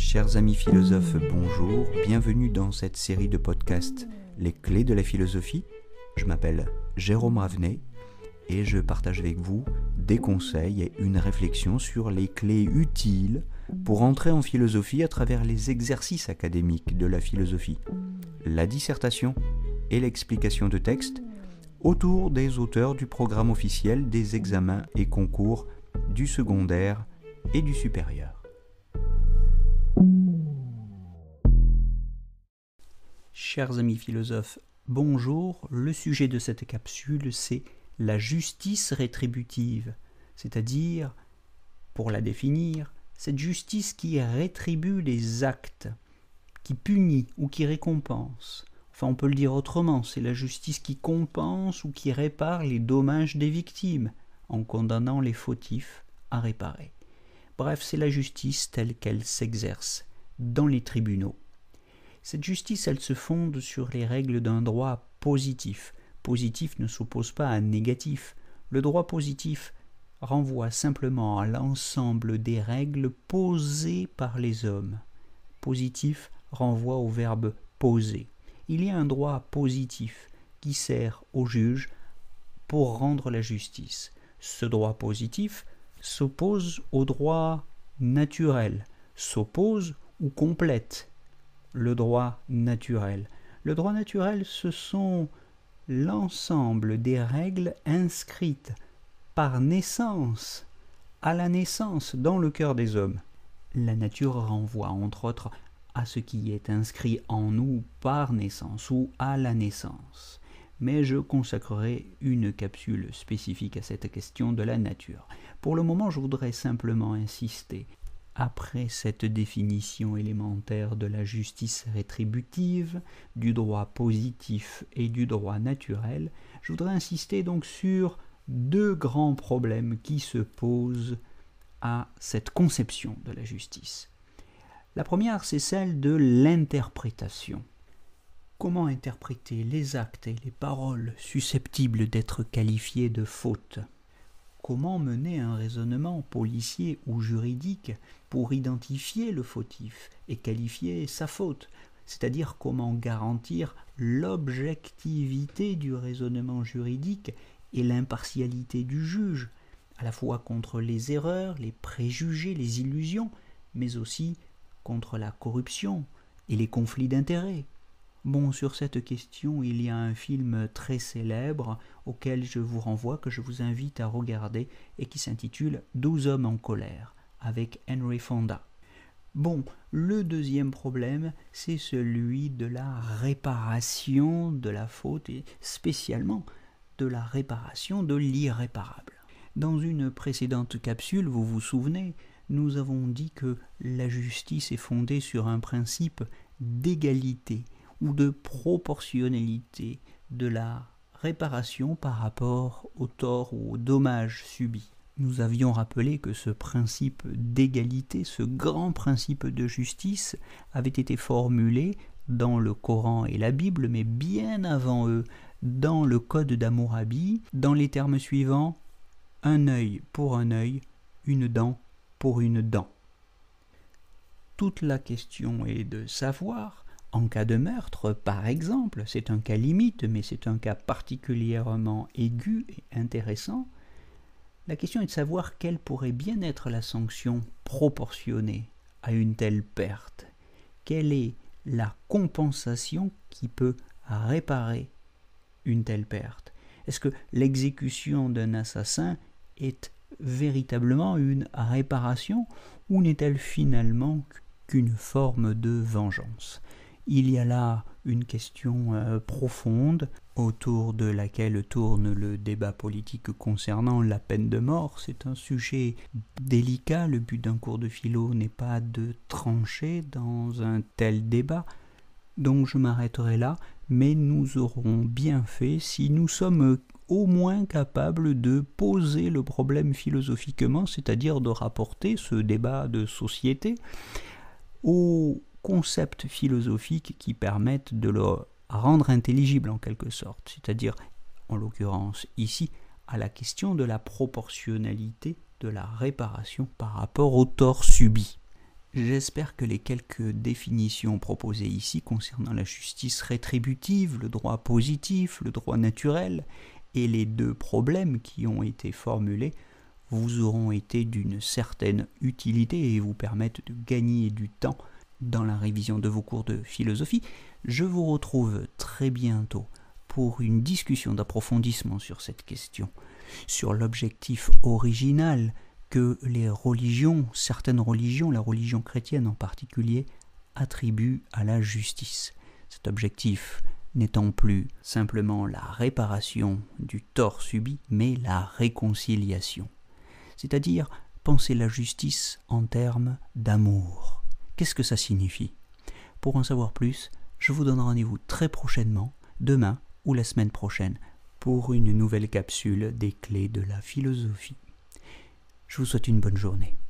Chers amis philosophes, bonjour, bienvenue dans cette série de podcasts Les clés de la philosophie. Je m'appelle Jérôme Ravenet et je partage avec vous des conseils et une réflexion sur les clés utiles pour entrer en philosophie à travers les exercices académiques de la philosophie, la dissertation et l'explication de textes autour des auteurs du programme officiel des examens et concours du secondaire et du supérieur. Chers amis philosophes, bonjour. Le sujet de cette capsule, c'est la justice rétributive, c'est-à-dire, pour la définir, cette justice qui rétribue les actes, qui punit ou qui récompense. Enfin, on peut le dire autrement, c'est la justice qui compense ou qui répare les dommages des victimes, en condamnant les fautifs à réparer. Bref, c'est la justice telle qu'elle s'exerce dans les tribunaux. Cette justice, elle se fonde sur les règles d'un droit positif. Positif ne s'oppose pas à négatif. Le droit positif renvoie simplement à l'ensemble des règles posées par les hommes. Positif renvoie au verbe poser. Il y a un droit positif qui sert au juge pour rendre la justice. Ce droit positif s'oppose au droit naturel, s'oppose ou complète le droit naturel. Le droit naturel, ce sont l'ensemble des règles inscrites par naissance, à la naissance, dans le cœur des hommes. La nature renvoie, entre autres, à ce qui est inscrit en nous par naissance ou à la naissance. Mais je consacrerai une capsule spécifique à cette question de la nature. Pour le moment, je voudrais simplement insister. Après cette définition élémentaire de la justice rétributive, du droit positif et du droit naturel, je voudrais insister donc sur deux grands problèmes qui se posent à cette conception de la justice. La première, c'est celle de l'interprétation. Comment interpréter les actes et les paroles susceptibles d'être qualifiés de fautes ? Comment mener un raisonnement policier ou juridique pour identifier le fautif et qualifier sa faute, c'est-à-dire comment garantir l'objectivité du raisonnement juridique et l'impartialité du juge, à la fois contre les erreurs, les préjugés, les illusions, mais aussi contre la corruption et les conflits d'intérêts. Bon, sur cette question, il y a un film très célèbre auquel je vous renvoie, que je vous invite à regarder et qui s'intitule « 12 hommes en colère » avec Henry Fonda. Bon, le deuxième problème, c'est celui de la réparation de la faute et spécialement de la réparation de l'irréparable. Dans une précédente capsule, vous vous souvenez, nous avons dit que la justice est fondée sur un principe d'égalité ou de proportionnalité de la réparation par rapport au tort ou au dommage subi. Nous avions rappelé que ce principe d'égalité, ce grand principe de justice, avait été formulé dans le Coran et la Bible, mais bien avant eux, dans le Code d'Hammurabi, dans les termes suivants: un œil pour un œil, une dent pour une dent. Toute la question est de savoir, en cas de meurtre, par exemple, c'est un cas limite, mais c'est un cas particulièrement aigu et intéressant, la question est de savoir quelle pourrait bien être la sanction proportionnée à une telle perte. Quelle est la compensation qui peut réparer une telle perte? Est-ce que l'exécution d'un assassin est véritablement une réparation ou n'est-elle finalement qu'une forme de vengeance? Il y a là une question profonde autour de laquelle tourne le débat politique concernant la peine de mort. C'est un sujet délicat. Le but d'un cours de philo n'est pas de trancher dans un tel débat. Donc je m'arrêterai là, mais nous aurons bien fait si nous sommes au moins capables de poser le problème philosophiquement, c'est-à-dire de rapporter ce débat de société aux concepts philosophiques qui permettent de le rendre intelligible en quelque sorte, c'est-à-dire, en l'occurrence ici, à la question de la proportionnalité de la réparation par rapport au tort subi. J'espère que les quelques définitions proposées ici concernant la justice rétributive, le droit positif, le droit naturel et les deux problèmes qui ont été formulés vous auront été d'une certaine utilité et vous permettent de gagner du temps dans la révision de vos cours de philosophie. Je vous retrouve très bientôt pour une discussion d'approfondissement sur cette question, sur l'objectif original que les religions, certaines religions, la religion chrétienne en particulier, attribuent à la justice. Cet objectif n'étant plus simplement la réparation du tort subi, mais la réconciliation. C'est-à-dire penser la justice en termes d'amour. Qu'est-ce que ça signifie? Pour en savoir plus, je vous donne rendez-vous très prochainement, demain ou la semaine prochaine, pour une nouvelle capsule des clés de la philosophie. Je vous souhaite une bonne journée.